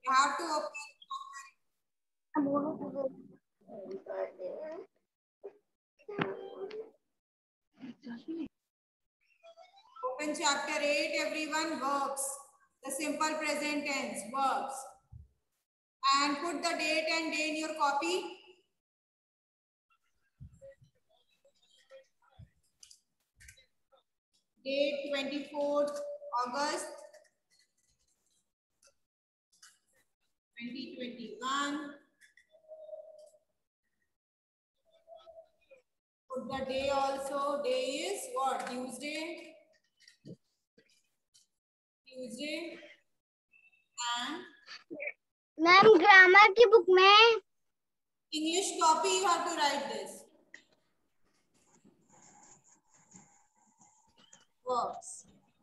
You have to open chapter 8, everyone. Verbs. The simple present tense, verbs. And put the date and day in your copy. Date 24th August 2021. Put the day also. Day is what? Tuesday. Tuesday. And ma'am grammar की book में English copy you have to write this. Verbs.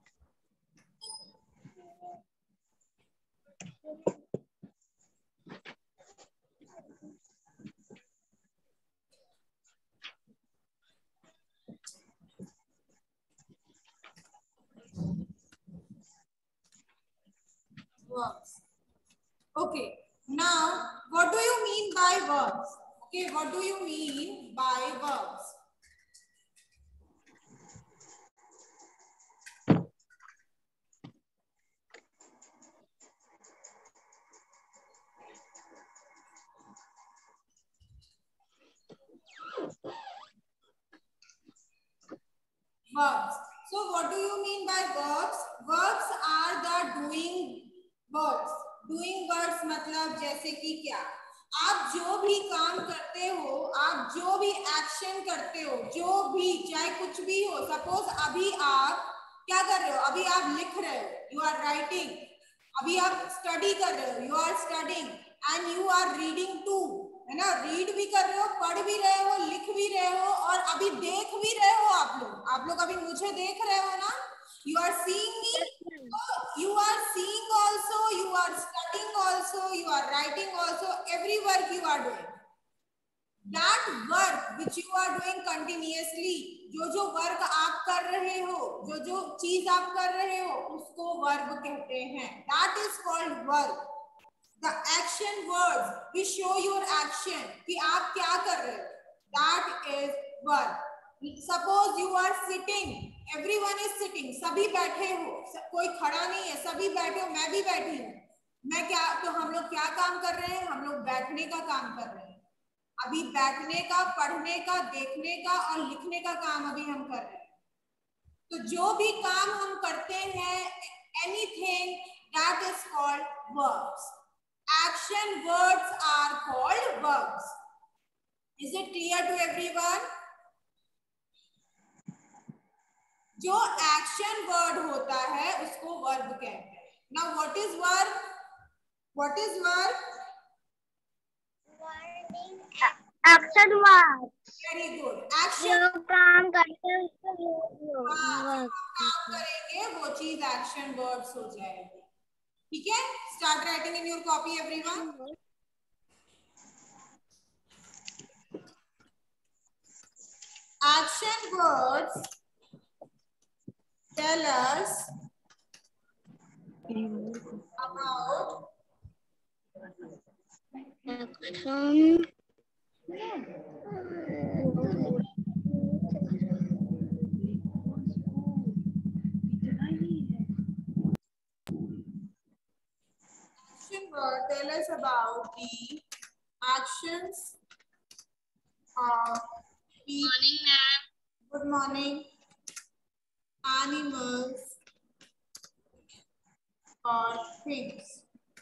Verbs. Okay. Now, what do you mean by verbs? Okay, what do you mean by verbs? Verbs. So what do you mean by verbs? Verbs are the doing words. Doing words मतलब जैसे कि क्या? आप जो भी काम करते हो, आप जो भी एक्शन करते हो, जो भी चाहे कुछ भी हो, सपोज अभी आप क्या कर रहे हो? अभी आप लिख रहे हो, यू आर राइटिंग. अभी आप स्टडी कर रहे हो, you are studying and you are reading too, है ना? रीड भी कर रहे हो, पढ़ भी रहे हो, लिख भी रहे हो और अभी देख भी रहे हो. आप लोग अभी मुझे देख रहे हो ना? You are seeing me. You are seeing also, you are studying also, you are writing also. Every work you are doing. That work which you are doing continuously, जो वर्क आप कर रहे हो, जो चीज आप कर रहे हो, उसको वर्ब कहते हैं. That is called verb. The action words which show your action कि आप क्या कर रहे हो. That is verb. Suppose you are sitting, everyone is sitting, सभी बैठे हो, कोई खड़ा नहीं है, सभी बैठे हो, मैं भी बैठी हूँ. मैं क्या, तो हम लोग क्या काम कर रहे हैं? हम लोग बैठने का काम कर रहे हैं. अभी बैठने का, पढ़ने का, देखने का और लिखने का काम अभी हम कर रहे हैं. तो जो भी काम हम करते हैं, anything that is called verbs. Action words are called verbs. Is it clear to everyone? जो action word होता है उसको verb कहते हैं. Now what is verb? What is verb? action word. Very good. Action. जो काम करते हैं उसको जो काम करेंगे वो चीज action words हो जाएगी. ठीक है? Start writing in your copy, everyone. Action words tell us about action. action word tell us about the actions of people. Morning, ma'am. Good morning. Animals or things.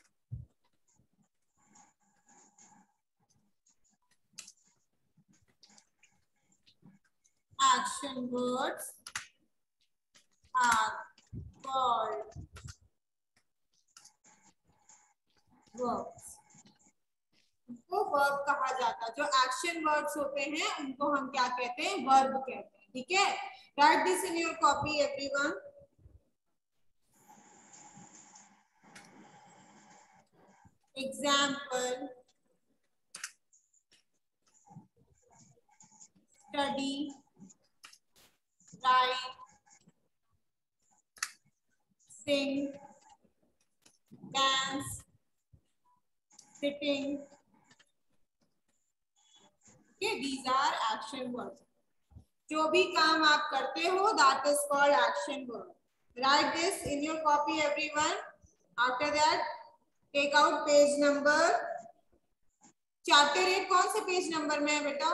Action words are called verbs. उनको verb कहा जाता है. जो action words होते हैं उनको हम क्या कहते हैं? verb कहते हैं. ठीक है? Write this in your copy, everyone. Example: study, write, sing, dance, sitting. Okay, these are action words. जो भी काम आप करते हो, that is called action word. Write this in your copy, everyone. After that, take out page number. Chapter 8 कौन से page number में है बेटा?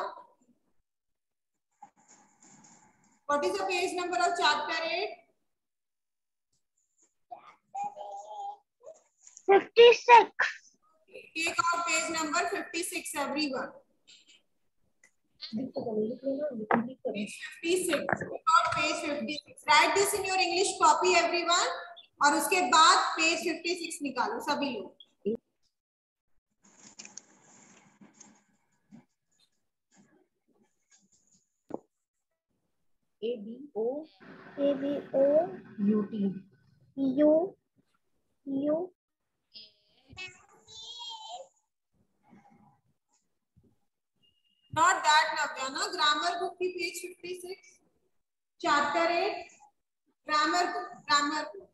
What is the page number of chapter 8? 56. Take out page number 56, everyone. Page 56. Take out page 56. Write this in your English copy, everyone. और उसके बाद page 56 निकालो सभी लोग. U. Not that, Navya, na? Grammar book की page 56. Chapter 8. Grammar book. Grammar book.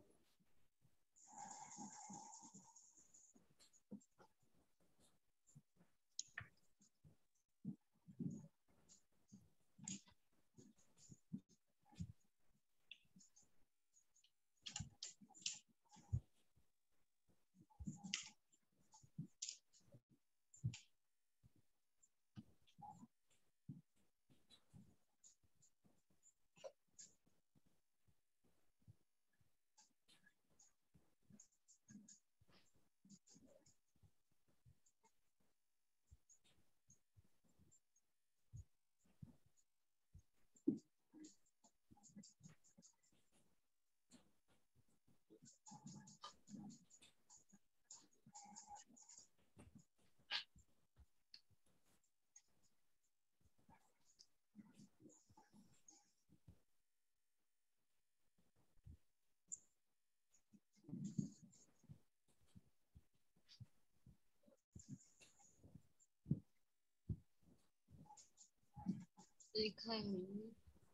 लिखा है मैंने.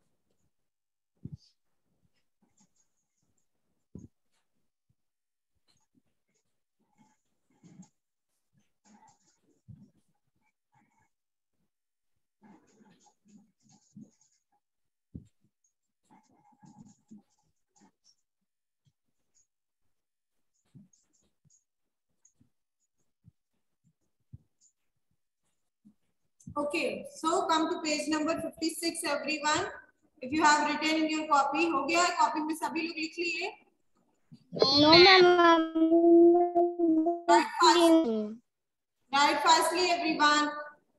Okay, so come to page number 56, everyone. If you have written in your copy, हो गया है copy में सभी लोग लिख लिए? No, ma'am. Write fast. Write fastly, everyone.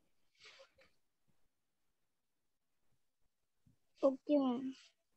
Okay, ma'am.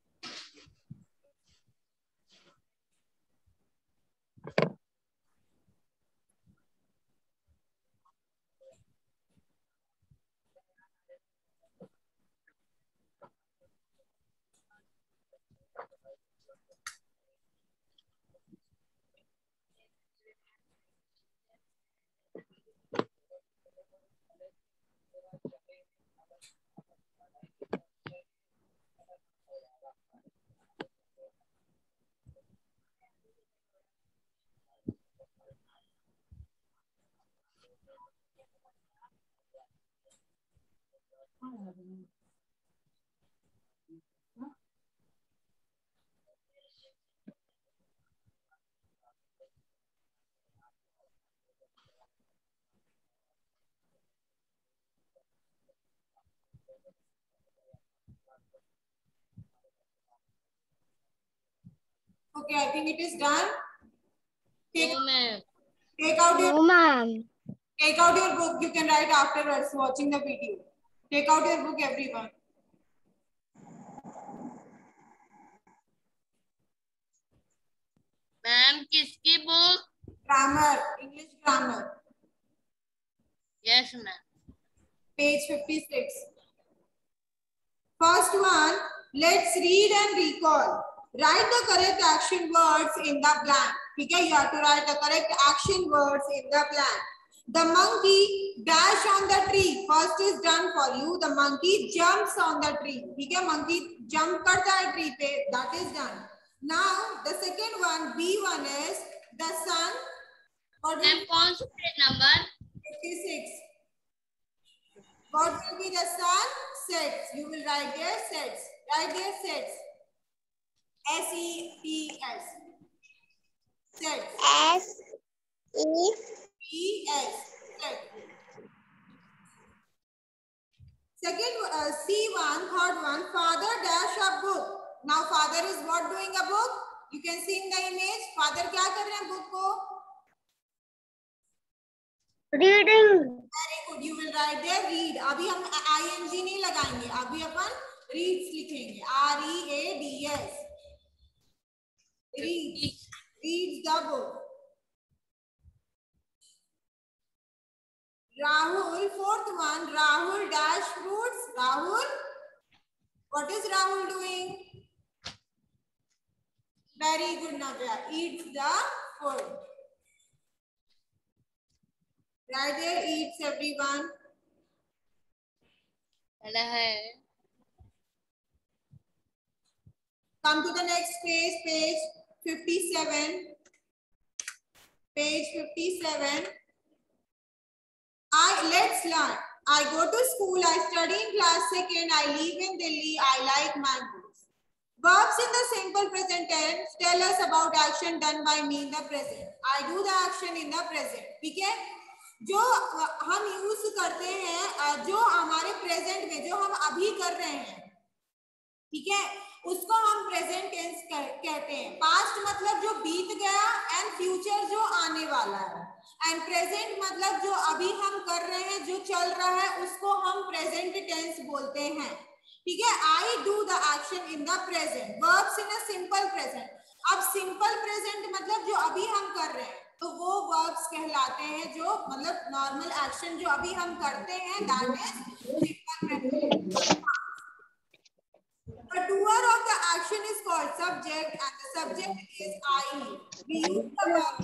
Okay, I think it is done. No, ma'am. Take out your No, ma'am. Take out your book. You can write afterwards watching the video. Take out your book, everyone. Ma'am किसकी book? Grammar, English grammar. Yes, ma'am. Page 56. First one, let's read and recall. Write the correct action words in the blank. Okay, you have to write the correct action words in the blank. The monkey dash on the tree. First is done for you. The monkey jumps on the tree. Okay, monkey jump karta hai tree pe. That is done. Now the second one, B1 is the sun. Ma'am कौन सा page number? 56. What will be the sun? Sets. You will write there sets. Write there sets. S-E-T-S. Sets. S-E-T-S. Set. Second, C1, third one. Father dash a book. Now father is what doing a book? You can see in the image. Father क्या कर रहे हैं book को? Reading. Very good. You will write there read. अभी हम ing नहीं लगाएंगे. अभी अपन reads लिखेंगे. R-E-A-D-S. Reads. Reads the book. Rahul, fourth one. Rahul dash fruits. Rahul, what is Rahul doing? Very good, Navya. Eats the food. Right there, eats everyone. Come to the next page, page 57. Page 57. Let's learn. I go to school, I study in class 2nd, I live in Delhi, I like mangoes. Verbs in the simple present tense tell us about action done by me in the present. I do the action in the present. ठीक है? जो हम use करते हैं, जो हमारे present में जो हम अभी कर रहे हैं, ठीक है, उसको हम प्रेजेंट टेंस कहते हैं. पास्ट मतलब जो बीत गया एंड फ्यूचर जो आने वाला है, एंड प्रेजेंट मतलब जो अभी हम कर रहे हैं, जो चल रहा है, उसको हम प्रेजेंट टेंस बोलते हैं. ठीक है? I do the action in the present. Verbs in a simple present. अब सिंपल प्रेजेंट मतलब जो अभी हम कर रहे हैं, तो वो वर्ब्स कहलाते हैं, जो मतलब नॉर्मल एक्शन जो अभी हम करते हैं, that is simple present. The doer of the action is called subject and the subject is I. We use the verb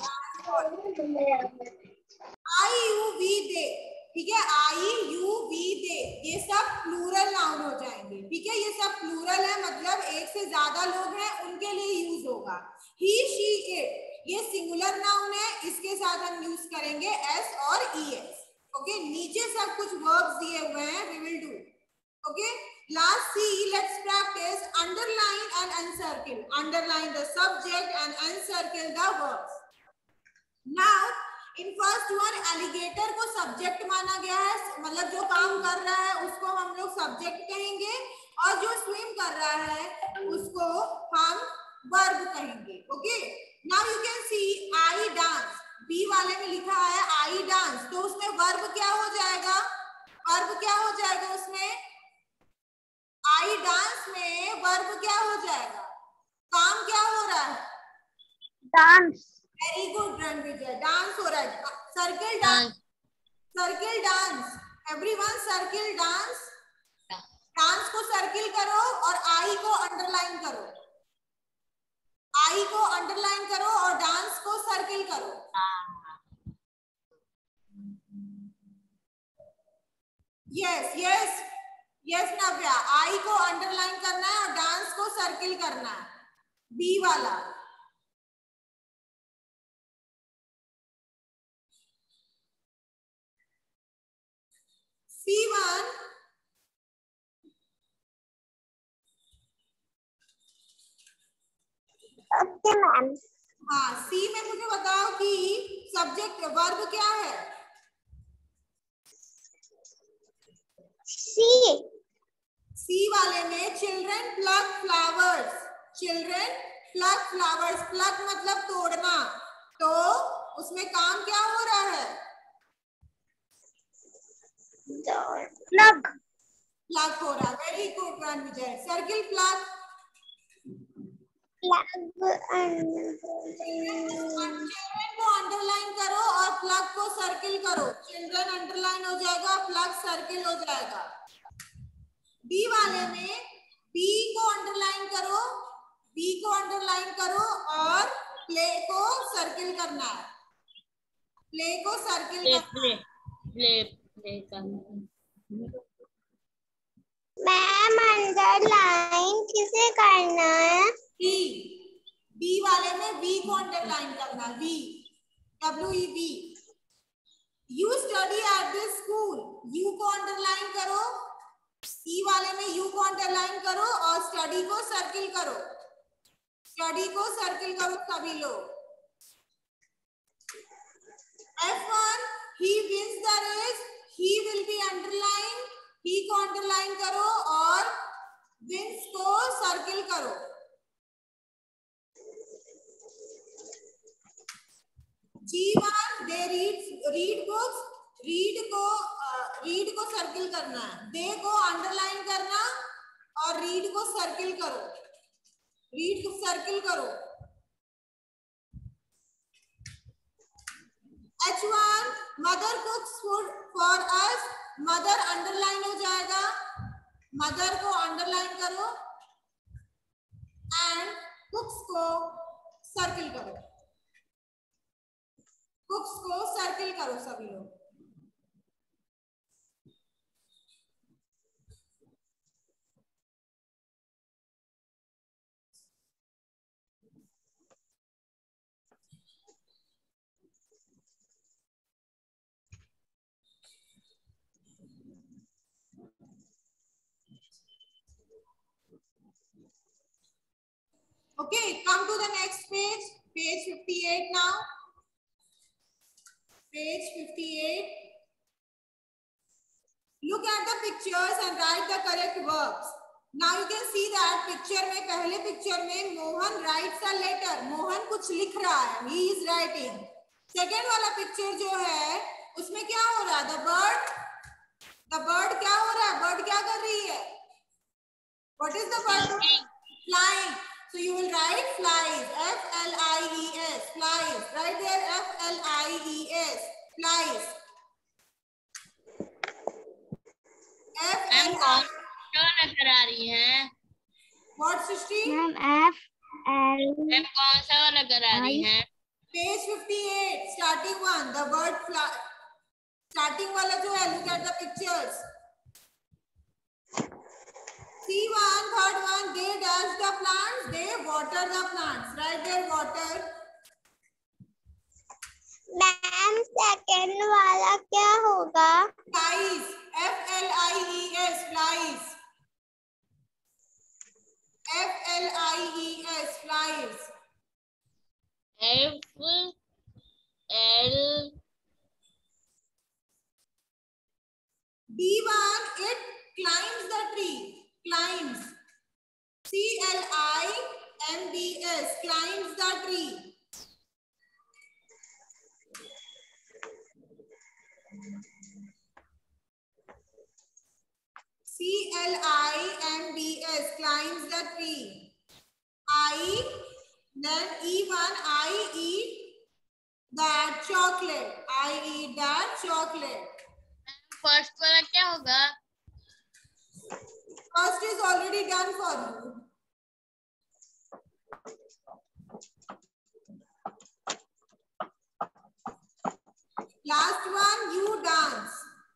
I, you, we, they. ठीक है? I, you, we, they. ये सब plural noun हो जाएंगे. ठीक है? ये सब प्लूरल है, मतलब एक से ज्यादा लोग हैं उनके लिए यूज होगा. He, she, it. ये सिंगुलर नाउन है, इसके साथ हम यूज करेंगे s और es. ओके? नीचे सब कुछ वर्ब्स दिए हुए हैं. We will do. Okay? Last C, let's practice underline and encircle. Underline the subject and encircle the verbs. Now, in first one, alligator को subject माना गया है, मतलब जो काम कर रहा है उसको हम लोग subject कहेंगे, और जो swim कर रहा है उसको हम verb कहेंगे. Okay? Now you can see I dance. B वाले में लिखा है I dance, तो उसमें verb क्या हो जाएगा? Verb क्या हो जाएगा उसमें? I dance में वर्ब क्या हो जाएगा? काम क्या हो रहा है? Dance. Very good Ranvijay. Dance हो रहा है. Circle dance. Circle dance. Everyone circle dance. Dance को सर्किल करो और आई को अंडरलाइन करो. आई को अंडरलाइन करो और डांस को सर्किल करो. Yes yes yes Navya, I को अंडरलाइन करना है और डांस को सर्किल करना है. बी वाला. C1. Okay, ma'am. हाँ, सी में मुझे बताओ कि सब्जेक्ट वर्ब क्या है? सी वाले में children plug flowers. Children plug flowers. Plug मतलब तोड़ना, तो उसमें काम क्या हो रहा है? Plug. प्लग हो रहा. Very good Ranvijay. Circle plug. Children को अंडरलाइन करो और प्लग को सर्किल करो. चिल्ड्रन अंडरलाइन हो जाएगा, प्लग सर्किल हो जाएगा. बी वाले में बी को अंडरलाइन करो, बी को अंडरलाइन करो और प्ले को सर्किल करना है. प्ले को सर्किल करना. मैम अंडरलाइन किसे करना है? बी. बी वाले में बी को अंडरलाइन करना. B, W-E-B. You study rule, you को अंडरलाइन करो, ई वाले में यू को अंडरलाइन करो और स्टडी को सर्किल करो, स्टडी को सर्किल करो सभी लोग। F1 he wins the race, he will be underline, he को अंडरलाइन करो और wins को सर्किल करो। G1 they read books, read को सर्किल करना है, दे को अंडरलाइन करना और रीड को सर्किल करो, रीड को सर्किल करो। H1 mother cooks food for us, mother underline हो जाएगा, मदर को अंडरलाइन करो एंड कुक्स को सर्किल करो, कुक्स को सर्किल करो सभी लोग। Okay, come to the next page, page 58 now. Page 58. Look at the pictures and write the correct verbs. Now you can see that picture में, पहले picture में Mohan writes a letter. Mohan कुछ लिख रहा है, he is writing. Second वाला picture जो है, उसमें क्या हो रहा है? The bird क्या हो रहा है? Bird क्या कर रही है? What is the bird doing? Flying. So you will write flies, F-L-I-E-S, flies. Right there, F-L-I-E-S, flies. Ma'am क्यों नजर आ रही है? What, Srishti? Ma'am F-L ma'am कौन सा वाला करा रही है? Page 58, starting one, the word fly. Starting वाला जो है, look at the pictures. C1, third one, they dash the plants, they water the plants. Right there, water. Ma'am second वाला क्या होगा? Flies, F-L-I-E-S, flies. F-L-I-E-S, flies. F-L B1, it climbs the tree. Climbs. C-L-I-M-B-S, climbs the tree. C-L-I-M-B-S, climbs the tree. Then E1, I eat that chocolate. I eat that chocolate. First वाला क्या होगा? First is already done for you. Last one, you dance.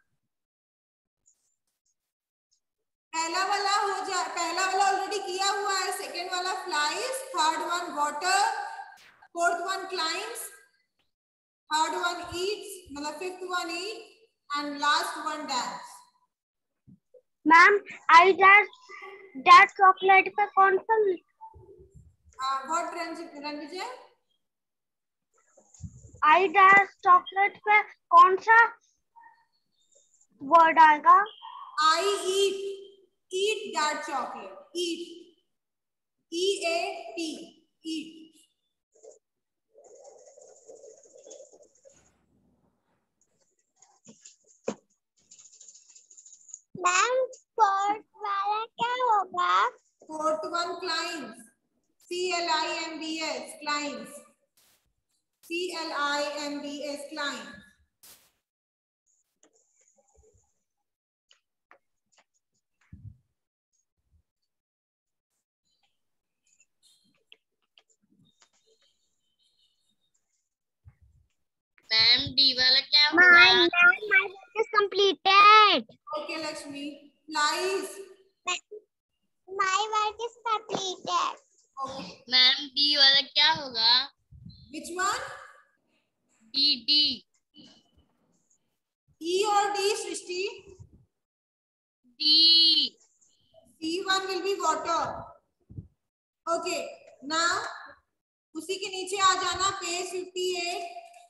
पहला वाला already किया हुआ है, second वाला flies, third one water, fourth one climbs, third one eats, मतलब fifth one eat and last one dance. Ma'am I that chocolate पे कौन सा? What Ranvijay? I that chocolate पे कौन सा वर्ड आएगा? I eat that chocolate. Eat. E-A-T. Eat. Ma'am fourth वाला क्या होगा? Fourth one climbs. C-L-I-M-B-S, climbs. C-L-I-M-B-S, climbs. Ma'am D वाला क्या होगा? My work is completed. Okay, Lakshmi. Flies. My work is completed. Okay. Ma'am D वाला क्या होगा? Which one? D D E or D? D, Srishti? D. C1 will be water. Okay. Now, उसी के नीचे आ जाना पेज 58.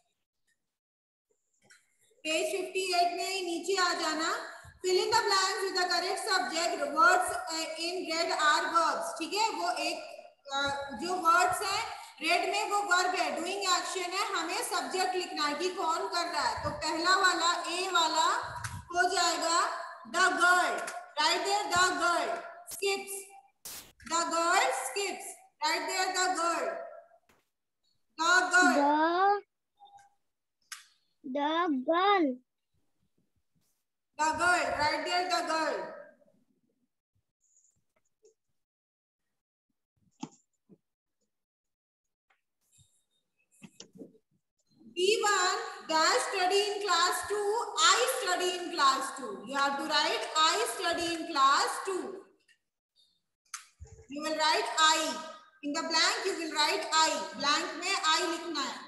पेज 58 में नीचे आ जाना. Fill in the blanks with the correct subject. Words in red are verbs. ठीक है, वो एक जो words है रेड में वो वर्ब है, डूइंग एक्शन है. हमें सब्जेक्ट लिखना है कि कौन कर रहा है. तो पहला वाला ए वाला हो जाएगा the girl. Right there the girl skips. The girl skips. Right there the girl. The girl. The girl. The girl. Right there, the girl. B1 dash study in class 2. I study in class 2. You have to write I study in class 2. You will write I. In the blank you will write I. Blank में I लिखना है.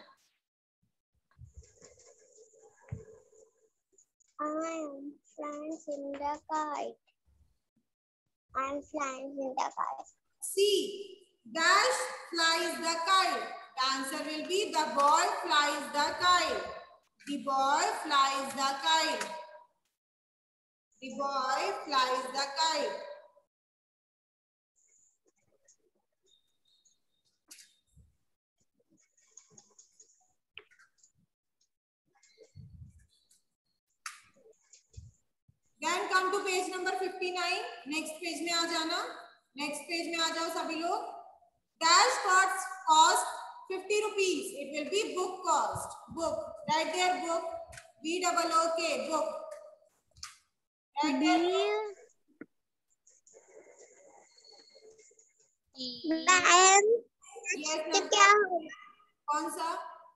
I am flying in the kite. I am flying in the kite. C dash flies the kite. The answer will be the boy flies the kite. The boy flies the kite. The boy flies the kite. Then come to page number 59. Next page में आ जाना. Next page में आ जाओ सभी लोग. Dash cost 50 rupees. It will be book cost. Book. Right there book. B-O-O-K book. Right there. Ma'am Yes, तो क्या होगा? कौन सा?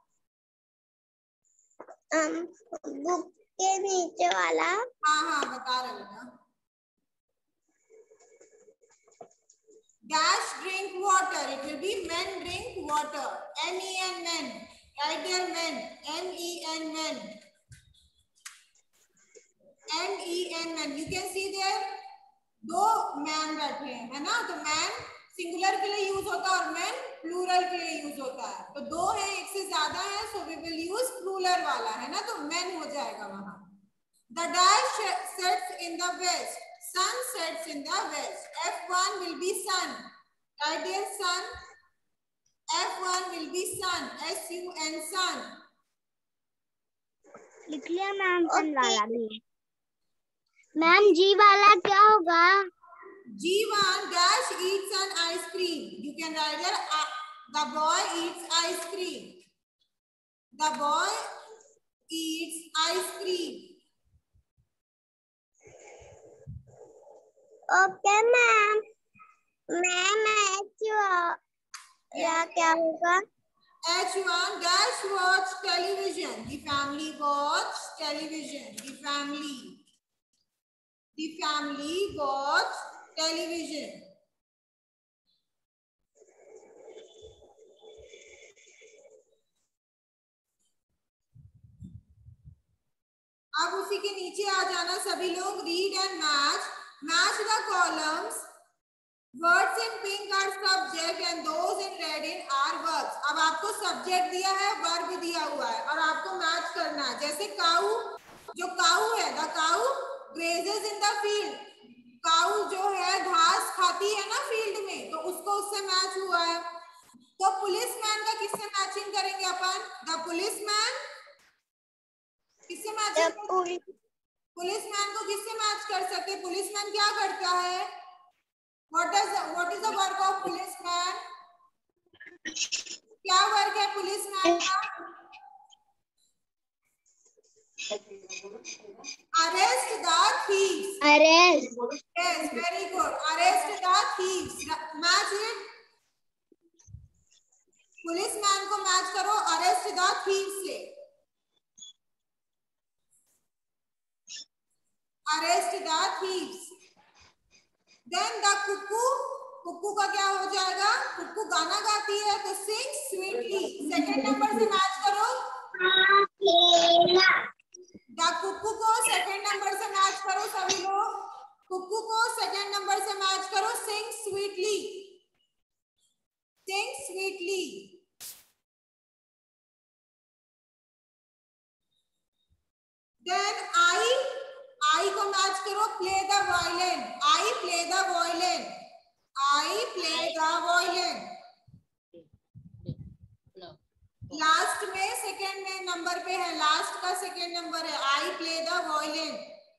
बुक के नीचे वाला. हाँ बता रहे बेटा. Dash drink water. It will be men drink water. M-E-N men. Right there men. M-E-N men. M-E-N men. You can see there दो मैन बैठे हैं, है ना. तो मैन सिंगुलर के लिए यूज होता है और मैन प्लूरल के लिए यूज होता है. तो दो है, एक से ज्यादा है, so we will use plural वाला, है ना. तो मैन हो जाएगा वहां. The dash sets in the west. Sun sets in the west. F1 will be sun. Right there, sun. F1 will be sun. S-U-N, sun. लिख लिया मैम. सन वाला भी. मैम जी वाला क्या होगा? G1 dash eats an ice cream. You can write there. The boy eats ice cream. The boy eats ice cream. Okay ma'am. Ma'am क्या होगा? H1 dash watch television. The family watch television. The family watch television. अब उसी के नीचे आ जाना सभी लोग. Read and match the columns. Words in pink are subject and those in red in are verbs. अब आपको सब्जेक्ट दिया है, वर्ब दिया हुआ है और आपको मैच करना है. जैसे काऊ, जो काऊ है, the cow grazes in the field. Cow जो है घास खाती है ना फील्ड में, तो उसको उससे मैच हुआ है. तो पुलिसमैन का किससे मैचिंग करेंगे अपन? The policeman. किससे मैचिंग? पुलिसमैन को किससे मैच कर सकते? पुलिसमैन क्या करता है? What is the work of policeman? क्या वर्क है पुलिसमैन का? Arrest the thieves. Arrest. Yes, very good. Arrest the thieves. Match it. Policeman को मैच करो arrest the thieves से. Arrest the thieves. Then the cuckoo का क्या हो जाएगा? कुक्कू गाना गाती है तो sing sweetly. सेकंड नंबर से मैच करो. द कुक्कू को सेकंड देन आई को मैच करो, play the violin, I play the violin, I play the violin. Last में सेकेंड में नंबर पे है, लास्ट का सेकेंड नंबर है, I play the violin.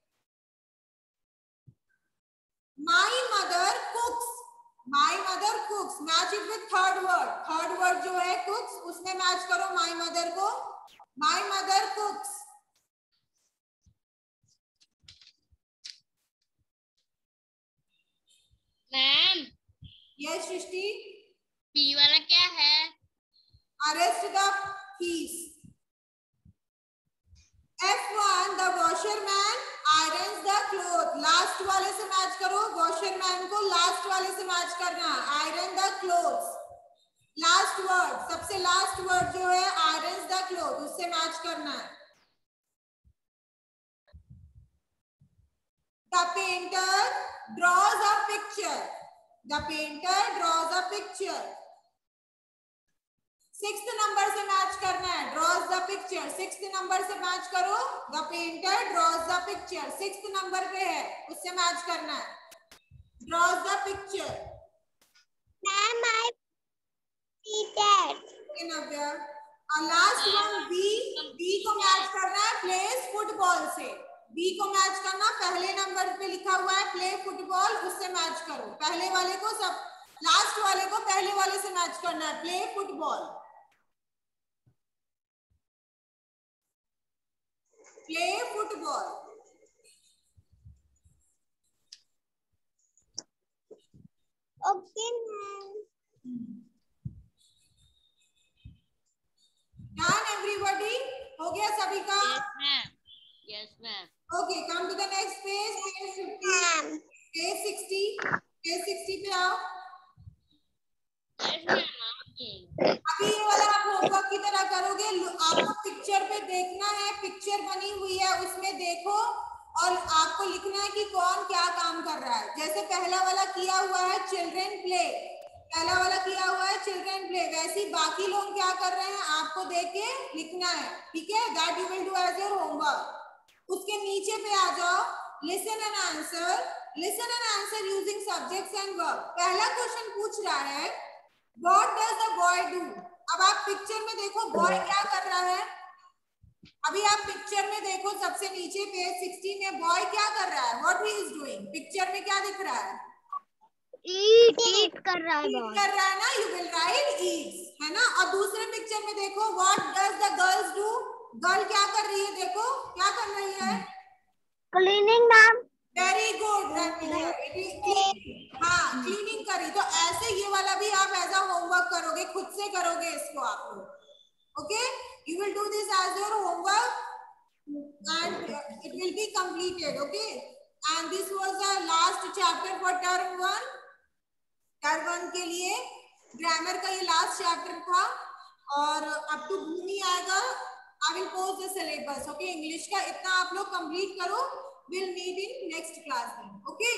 My mother cooks, my mother cooks, match it with third word, third word जो है cooks, उसमें match करो माई मदर को, my mother कुक्स। Ma'am yes Srishti, B वाला क्या है? Arrest the thieves. F1 the washerman irons the cloth, last वाले से मैच करो, वॉशरमैन को लास्ट वाले से मैच करना, iron the clothes, last word, सबसे लास्ट वर्ड जो है आयरन्स द क्लोथ, उससे मैच करना है। The painter draws a picture, the painter draws a picture, sixth number से मैच करना है, draws the picture, sixth number से मैच करो, the painter draws the picture, sixth number पे है, उससे मैच करना है, draws the picture. Ma'am I see that. Navya, और लास्ट वन बी, बी को मैच करना है प्लेस फुटबॉल से, बी को मैच करना, पहले नंबर पे लिखा हुआ है प्ले फुटबॉल, उससे मैच करो, पहले वाले को सब, लास्ट वाले को पहले वाले से मैच करना है, play football, play football. Okay ma'am. Done everybody, हो गया सभी का? Yes ma'am. Okay, come to the next page, page 50, ma'am page 60, page 60 पे आओ। यस मैम अभी ये वाला आप होमवर्क की तरह करोगे, आपको पिक्चर पे देखना है, पिक्चर बनी हुई है उसमें देखो और आपको लिखना है कि कौन क्या काम कर रहा है। जैसे पहला वाला किया हुआ है चिल्ड्रन प्ले, पहला वाला किया हुआ है चिल्ड्रन प्ले, वैसे ही बाकी लोग क्या कर रहे हैं आपको देख के लिखना है, ठीक है? That you will do as your homework. उसके नीचे पे आ जाओ, listen and answer, listen and answer using subjects and verb. पहला क्वेश्चन पूछ रहा है What does the boy do? अब आप पिक्चर में देखो बॉय क्या कर रहा है, अभी आप पिक्चर में देखो सबसे नीचे पेज 60 में बॉय क्या कर रहा है, What he is doing? Picture में क्या दिख रहा है? ईट कर रहा है Eat बॉय। कर रहा है ना, you will write eats, है ना? और दूसरे पिक्चर में देखो What does the girls do? Girl क्या कर रही है, देखो क्या कर रही है? Cleaning ma'am. वेरी गुड, हाँ क्लीनिंग करी। तो ऐसे ये वाला भी आप एज अ होमवर्क करोगे, खुद से करोगे इसको आप लोग, okay? You will do this as your homework and it will be completed, okay? And this was the last chapter for term 1, term 1 के लिए ग्रामर का ये लास्ट चैप्टर था और अब तो भूमि आएगा। I will post the syllabus, okay? English का इतना आप लोग कंप्लीट करो, we'll meet in next class then, okay?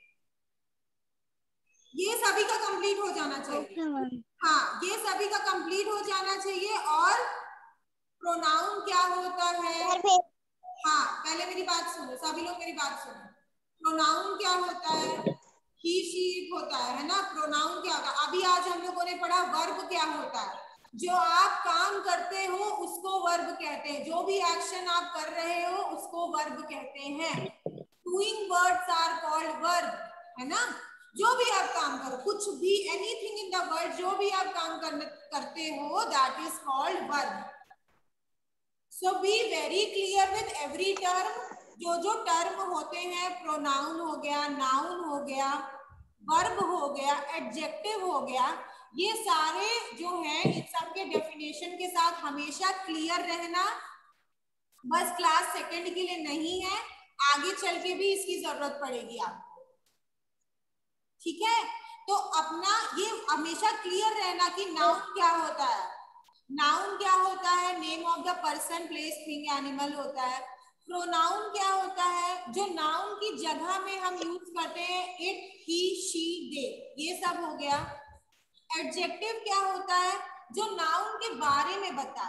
ये सभी का कंप्लीट हो जाना चाहिए, हाँ ये सभी का कंप्लीट हो जाना चाहिए। और प्रोनाउन क्या होता है, हाँ पहले मेरी बात सुनो, सभी लोग मेरी बात सुनो। प्रोनाउन क्या होता है, ही शी इट होता है ना? प्रोनाउन क्या होता है? अभी आज हम लोगों ने पढ़ा वर्ब क्या होता है, जो आप काम करते हो उसको वर्ब कहते हैं, जो भी एक्शन आप कर रहे हो उसको वर्ब कहते हैं। Doing words are called verb, है ना? जो भी आप काम करो, कुछ भी, एनीथिंग इन द वर्ल्ड, जो भी आप काम करते हो that is called verb. So be very clear with every term. जो जो टर्म होते हैं, प्रोनाउन हो गया, नाउन हो गया, वर्ब हो गया, एडजेक्टिव हो गया, ये सारे जो हैं इन सब के डेफिनेशन के साथ हमेशा क्लियर रहना। बस क्लास सेकंड के लिए नहीं है, आगे चल के भी इसकी जरूरत पड़ेगी आपको, ठीक है? तो अपना ये हमेशा क्लियर रहना कि नाउन क्या होता है। नाउन क्या होता है? Name of the person, place, thing, animal होता है। प्रोनाउन क्या होता है? जो नाउन की जगह में हम यूज करते हैं, इट, ही, शी, दे, ये सब हो गया। एडजेक्टिव क्या होता है? जो नाउन के बारे में बताए,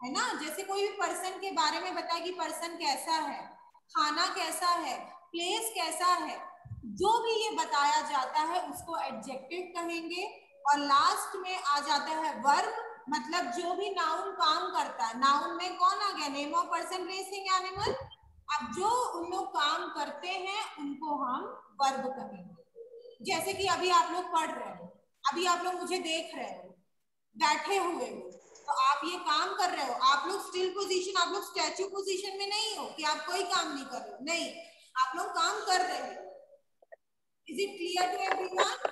है ना। जैसे कोई भी पर्सन के बारे में बताए कि पर्सन कैसा है, खाना कैसा है, प्लेस कैसा है, जो भी ये बताया जाता है उसको एडजेक्टिव कहेंगे। और लास्ट में आ जाता है वर्ब, मतलब जो भी नाउन काम करता है। नाउन में कौन आ गया, name of person, place, thing, animal. अब जो उन लोग काम करते हैं उनको हम वर्ब कहेंगे। जैसे कि अभी आप लोग पढ़ रहे हो, अभी आप लोग मुझे देख रहे हो, बैठे हुए हो, तो आप ये काम कर रहे हो। आप लोग स्टिल पोजीशन, आप लोग स्टैच्यू पोजीशन में नहीं हो कि आप कोई काम नहीं कर रहे हो, नहीं, आप लोग काम कर रहे हो। Is it clear to everyone?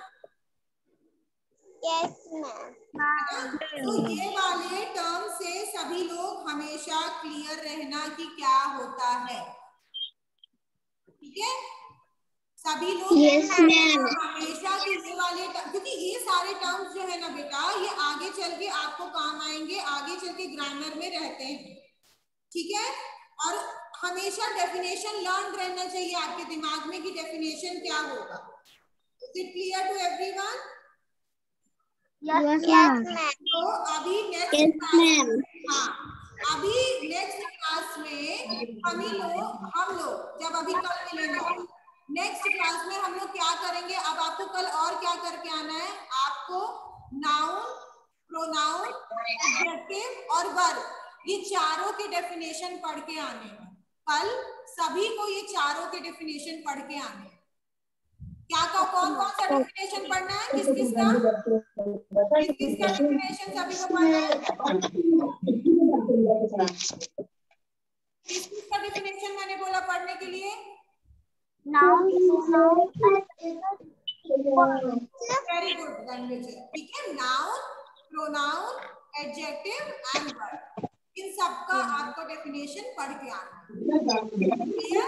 Yes, ma'am. तो ये वाले टर्म से सभी लोग हमेशा क्लियर रहना कि क्या होता है, ठीक है। सभी लोग हमेशा कि ये वाले, क्योंकि ये सारे टर्म्स जो है ना बेटा, ये आगे चल के आपको काम आएंगे, आगे चल के ग्रामर में रहते हैं, ठीक है। और हमेशा डेफिनेशन लर्न रहना चाहिए आपके दिमाग में कि डेफिनेशन क्या होगा। Is it clear to everyone? Yes, ma'am. तो अभी नेक्स्ट क्लास, हाँ, अभी नेक्स्ट क्लास में हम लोग जब अभी कल मिलेंगे नेक्स्ट क्लास में, हम लोग क्या करेंगे। अब आपको कल और क्या करके आना है, आपको नाउन, प्रोनाउन, एडजेक्टिव और वर्ब, ये चारों के डेफिनेशन पढ़ के आने हैं। कल सभी को ये चारों के डेफिनेशन पढ़ के आने हैं। क्या कौन कौन सा डेफिनेशन पढ़ना है, किस किस का डेफिनेशन सभी को पढ़ना है? किस किस का डेफिनेशन मैंने बोला पढ़ने के लिए? Noun, वेरी गुड लैंग्वेज, ठीक है। Noun, pronoun, adjective and verb, इन सबका आपको डेफिनेशन पढ़ के आना है।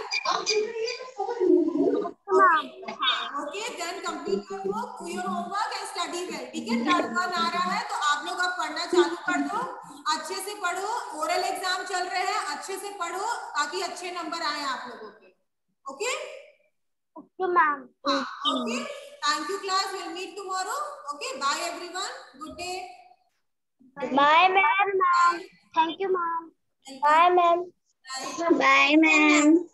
Okay, then complete your book, do your homework and study well, ठीक है। टर्म 1 आ रहा है तो आप लोग अब पढ़ना चालू कर दो, अच्छे से पढ़ो। ओरल एग्जाम चल रहे हैं, अच्छे से पढ़ो ताकि अच्छे नंबर आए आप लोगों के। Okay Okay, ma'am. okay, thank you class, we'll meet tomorrow. Okay, bye everyone, good day. Bye, ma'am. Thank you, ma'am. Bye, ma'am. Bye. Bye, ma'am.